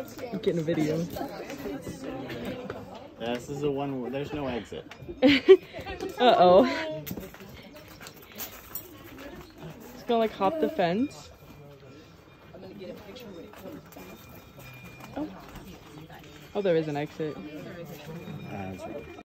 I'm getting a video. Yeah, this is the one where there's no exit. Uh-oh. It's gonna like hop the fence. Oh, there is an exit.